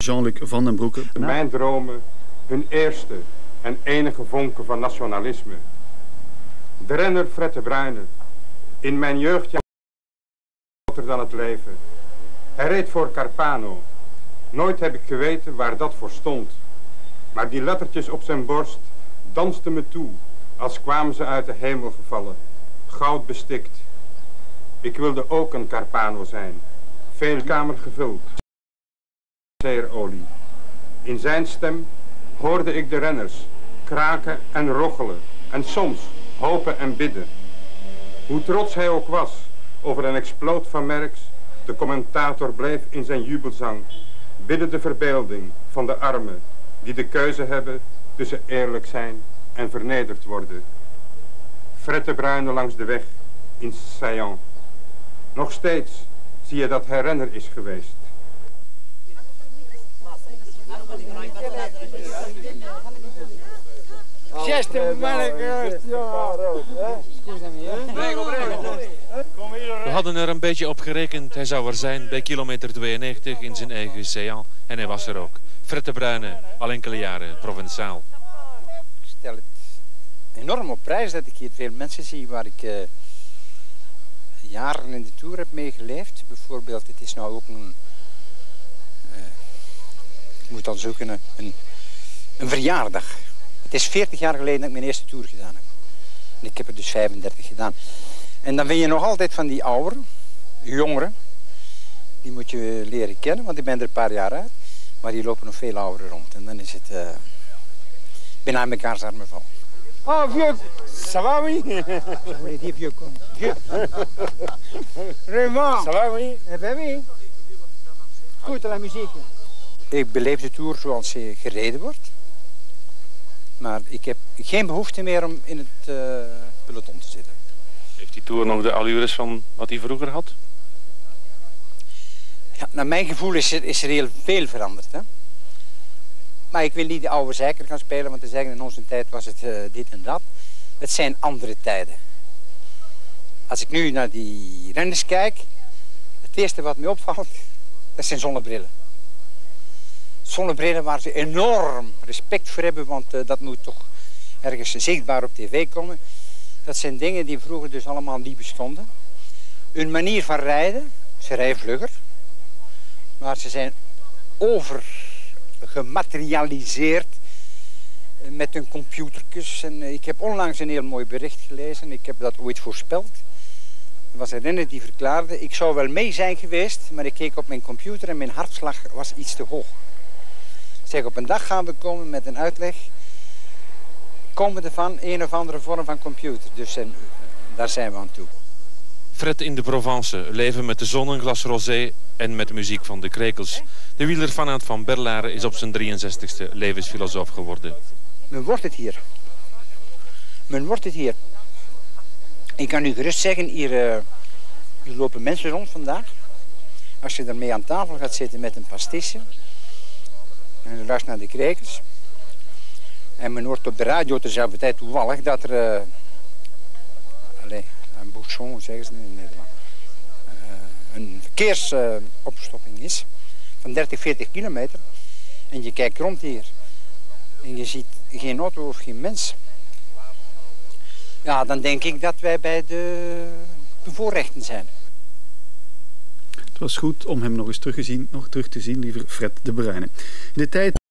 Jean-Luc Van den Broeke. Mijn dromen, hun eerste en enige vonken van nationalisme. De renner Fred de Bruyne, in mijn jeugdjaar groter dan het leven. Hij reed voor Carpano. Nooit heb ik geweten waar dat voor stond. Maar die lettertjes op zijn borst dansten me toe, als kwamen ze uit de hemel gevallen, goud bestikt. Ik wilde ook een Carpano zijn, veel kamer gevuld, zeerolie. In zijn stem hoorde ik de renners kraken en rochelen en soms hopen en bidden. Hoe trots hij ook was over een exploot van Merckx, de commentator bleef in zijn jubelzang bidden de verbeelding van de armen die de keuze hebben tussen eerlijk zijn en vernederd worden. Fred de Bruyne langs de weg in Saillant. Nog steeds zie je dat hij renner is geweest. We hadden er een beetje op gerekend. Hij zou er zijn bij kilometer 92 in zijn eigen Saillant. En hij was er ook. Fred de Bruyne, al enkele jaren provinciaal. Ik stel het enorm op prijs dat ik hier veel mensen zie waar ik jaren in de Tour heb meegeleefd. Bijvoorbeeld, het is nou ook een... ik moet dan zoeken, een verjaardag. Het is 40 jaar geleden dat ik mijn eerste Tour gedaan heb. En ik heb er dus 35 gedaan. En dan ben je nog altijd van die ouderen, jongeren. Die moet je leren kennen, want ik ben er een paar jaar uit. Maar die lopen nog veel ouderen rond. En dan is het bijna aan mekaars armen vallen. Oh, vieux, ça va, oui? Oui, die vieux kom. Vieux. Raymond, ça va, oui? Eh ben oui. Goed, la muziek. Ik beleef de Tour zoals ze gereden wordt. Maar ik heb geen behoefte meer om in het peloton te zitten. Heeft die Tour nog de allures van wat hij vroeger had? Ja, naar mijn gevoel is er heel veel veranderd. Hè? Maar ik wil niet de oude zeiker gaan spelen, want te zeggen in onze tijd was het dit en dat. Het zijn andere tijden. Als ik nu naar die renners kijk, het eerste wat me opvalt, dat zijn zonnebrillen. Zonnebrillen waar ze enorm respect voor hebben, want dat moet toch ergens zichtbaar op tv komen. Dat zijn dingen die vroeger dus allemaal niet bestonden. Hun manier van rijden, ze rijden vlugger, maar ze zijn overgematerialiseerd met hun computertjes. En ik heb onlangs een heel mooi bericht gelezen, ik heb dat ooit voorspeld. Er was een renner die verklaarde, ik zou wel mee zijn geweest, maar ik keek op mijn computer en mijn hartslag was iets te hoog. Zeg, op een dag gaan we komen met een uitleg, komende van een of andere vorm van computer. Dus daar zijn we aan toe. Fred in de Provence, leven met de zon, een glas rosé en met de muziek van de Krekels. De wielerfanaat van Berlaren is op zijn 63ste levensfilosoof geworden. Men wordt het hier. Men wordt het hier. Ik kan u gerust zeggen, hier lopen mensen rond vandaag. Als je ermee aan tafel gaat zitten met een pastisje en je luistert naar de Krekels. En men hoort op de radio tezelfde tijd toevallig dat er een bouchon, zeggen ze in Nederland, een verkeersopstopping is van 30, 40 kilometer. En je kijkt rond hier en je ziet geen auto of geen mens. Ja, dan denk ik dat wij bij de bevoorrechten zijn. Het was goed om hem nog eens terug te zien, liever Fred de Bruyne. In de tijd